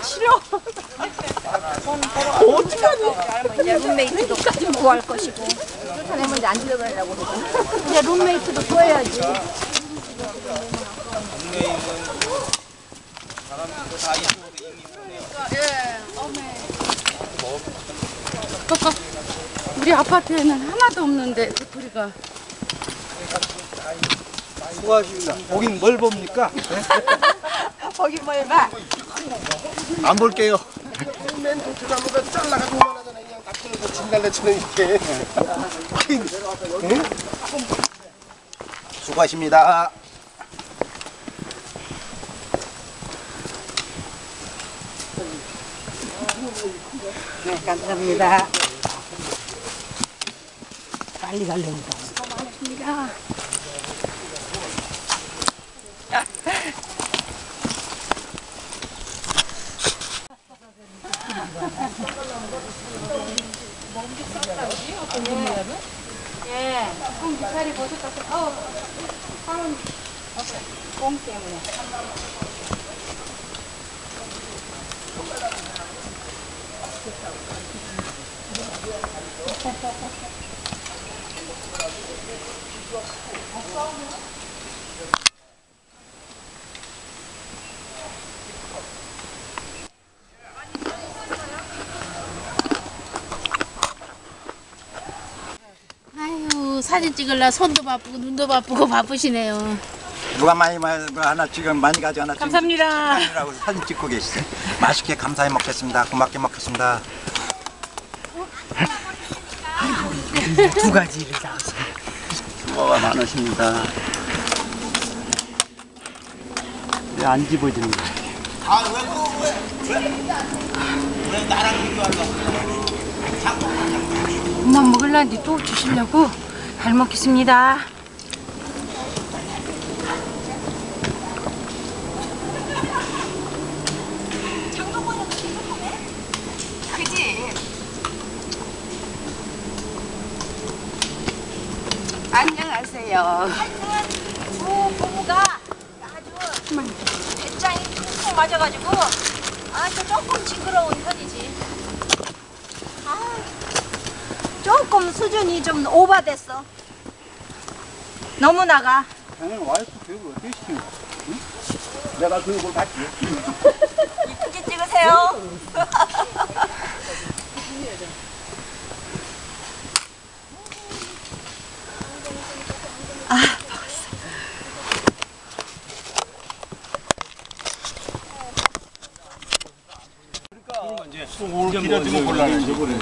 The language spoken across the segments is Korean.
싫어. 어떡하니? 이제 룸메이트도 구할 것이고. 그렇다면 이제 안 들어가려고 그러고. 이제 룸메이트도 구해야지. 우리 아파트에는 하나도 없는데 도토리가. 수고하십니다. 거긴 뭘 봅니까? 거기 뭘 봐? 안 볼게요. 맨 도트나무가 잘라가지고 만하잖아. 그냥 다 끊어서 진달래처럼 이렇게. 응? 수고하십니다. 네, 감사합니다. 빨리 갈래니까. 수고 많으십니다. 예, 쌀이 버섯같아. 공 때문에. 아유, 사진 찍으려 손도 바쁘고 눈도 바쁘고 바쁘시네요. 누가 많이 하나 지금 많이 가져가나 감사합니다. 식당이라고 사진 찍고 계시죠. 맛있게 감사히 먹겠습니다. 고맙게 먹겠습니다. 두 가지를 다. 수고가 많으십니다. 왜 안 집어집니다. 왜 나랑 비교하려고? 엄마 먹을란데 또 주시려고. 잘 먹겠습니다. 그지? 안녕하세요. 부부가 아주 배짱이 퉁퉁 맞아가지고 아주 조금 징그러운 편이지. 아, 조금 수준이 좀 오버됐어. 너무 나가. 당연히 와이프 교육을 어떻게 시키는 거야? 응? 내가 교육을 받지. 이쁘게 찍으세요. 아, 먹었어. 그러니까 이제 올 길어지면 곤란해. 저번에.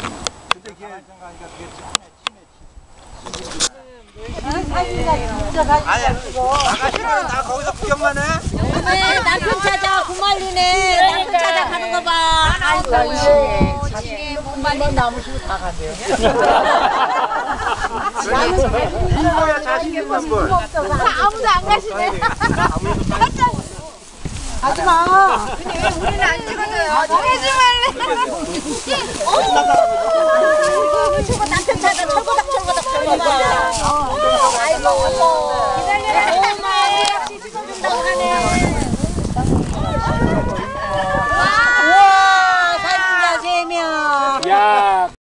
아가씨는 나 거기서 구경만 해? 네, 남편 찾아 구말리네. 남편 찾아 가는 거 봐. 아이고, 지금 못 말린 나무시고 다 가세요. 부모야 자식 있는 분. 아무도 안 가시네. 하지 마. 근데 왜 우리는 안 찍어줘요? 하지 말래. 저거 남편 찾아 철거덕. 아이고.